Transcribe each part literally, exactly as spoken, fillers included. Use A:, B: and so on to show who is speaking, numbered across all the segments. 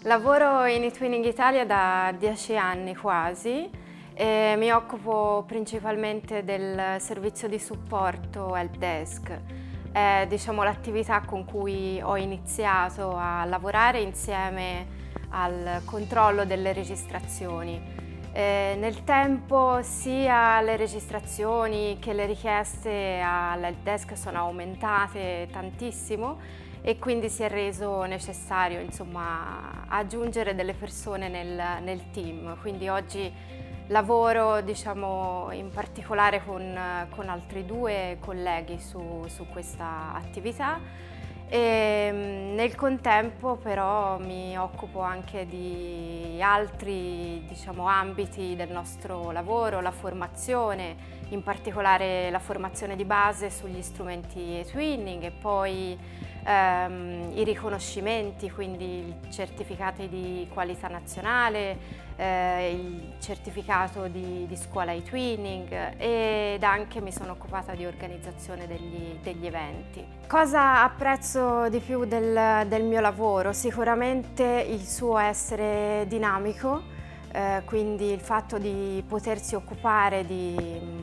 A: Lavoro in eTwinning Italia da dieci anni quasi e mi occupo principalmente del servizio di supporto help desk. È, diciamo, l'attività con cui ho iniziato a lavorare insieme al controllo delle registrazioni. Eh, nel tempo sia le registrazioni che le richieste all'help desk sono aumentate tantissimo e quindi si è reso necessario, insomma, aggiungere delle persone nel, nel team. Quindi oggi lavoro, diciamo, in particolare con, con altri due colleghi su, su questa attività e nel contempo però mi occupo anche di altri, diciamo, ambiti del nostro lavoro, la formazione, in particolare la formazione di base sugli strumenti eTwinning e poi ehm, i riconoscimenti, quindi i certificati di qualità nazionale, eh, il certificato di, di scuola eTwinning ed anche mi sono occupata di organizzazione degli, degli eventi. Cosa apprezzo di più del, del mio lavoro? Sicuramente il suo essere dinamico, eh, quindi il fatto di potersi occupare di,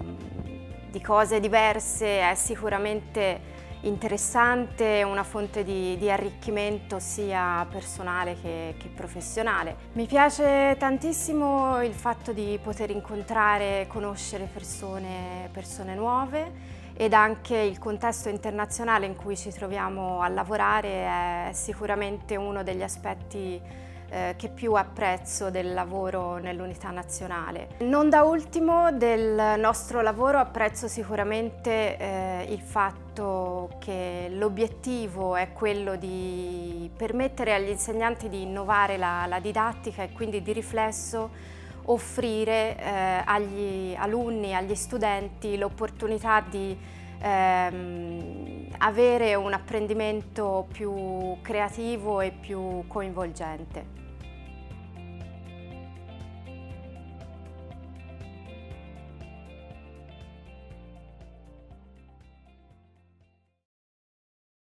A: di cose diverse è sicuramente interessante, una fonte di, di arricchimento sia personale che, che professionale. Mi piace tantissimo il fatto di poter incontrare e conoscere persone, persone nuove ed anche il contesto internazionale in cui ci troviamo a lavorare è sicuramente uno degli aspetti Eh, che più apprezzo del lavoro nell'unità nazionale. Non da ultimo del nostro lavoro apprezzo sicuramente eh, il fatto che l'obiettivo è quello di permettere agli insegnanti di innovare la, la didattica e quindi di riflesso offrire eh, agli alunni, agli studenti l'opportunità di ehm, avere un apprendimento più creativo e più coinvolgente.